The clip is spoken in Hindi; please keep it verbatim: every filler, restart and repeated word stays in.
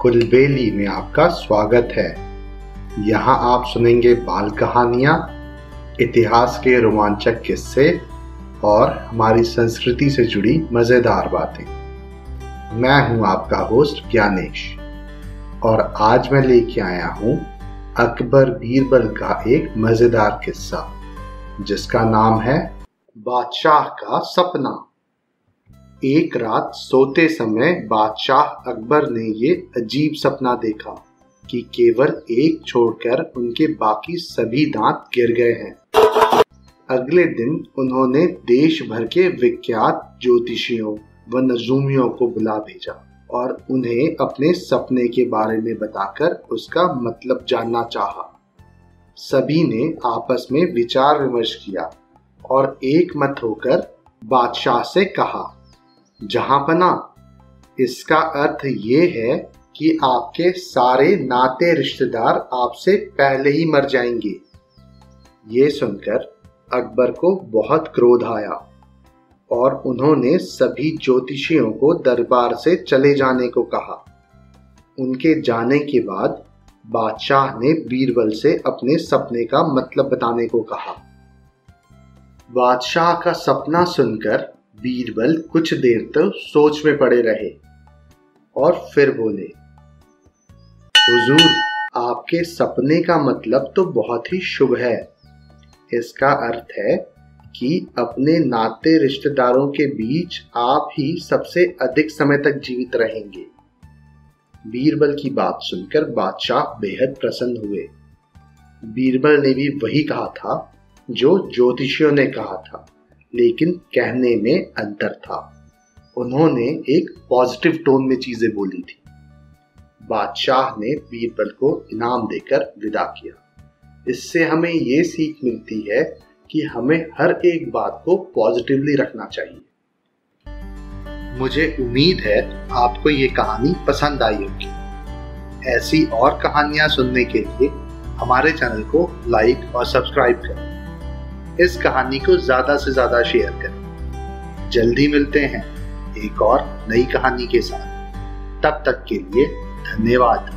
कुलबेली में आपका स्वागत है। यहाँ आप सुनेंगे बाल कहानियाँ, इतिहास के रोमांचक किस्से और हमारी संस्कृति से जुड़ी मज़ेदार बातें। मैं हूँ आपका होस्ट ज्ञानेश और आज मैं लेके आया हूँ अकबर बीरबल का एक मज़ेदार किस्सा जिसका नाम है बादशाह का सपना। एक रात सोते समय बादशाह अकबर ने ये अजीब सपना देखा कि केवल एक छोड़कर उनके बाकी सभी दांत गिर गए हैं। अगले दिन उन्होंने देश भर के विख्यात ज्योतिषियों व नजूमियों को बुला भेजा और उन्हें अपने सपने के बारे में बताकर उसका मतलब जानना चाहा। सभी ने आपस में विचार विमर्श किया और एक मत होकर बादशाह से कहा, जहांपना, इसका अर्थ ये है कि आपके सारे नाते रिश्तेदार आपसे पहले ही मर जाएंगे। ये सुनकर अकबर को बहुत क्रोध आया और उन्होंने सभी ज्योतिषियों को दरबार से चले जाने को कहा। उनके जाने के बाद बादशाह ने बीरबल से अपने सपने का मतलब बताने को कहा। बादशाह का सपना सुनकर बीरबल कुछ देर तक सोच में पड़े रहे और फिर बोले, हुजूर, आपके सपने का मतलब तो बहुत ही शुभ है। इसका अर्थ है कि अपने नाते रिश्तेदारों के बीच आप ही सबसे अधिक समय तक जीवित रहेंगे। बीरबल की बात सुनकर बादशाह बेहद प्रसन्न हुए। बीरबल ने भी वही कहा था जो ज्योतिषियों ने कहा था, लेकिन कहने में अंतर था। उन्होंने एक पॉजिटिव टोन में चीजें बोली थी। बादशाह ने बीरबल को इनाम देकर विदा किया। इससे हमें ये सीख मिलती है कि हमें हर एक बात को पॉजिटिवली रखना चाहिए। मुझे उम्मीद है आपको ये कहानी पसंद आई होगी। ऐसी और कहानियां सुनने के लिए हमारे चैनल को लाइक और सब्सक्राइब करें। इस कहानी को ज्यादा से ज्यादा शेयर करें। जल्दी मिलते हैं एक और नई कहानी के साथ। तब तक के लिए धन्यवाद।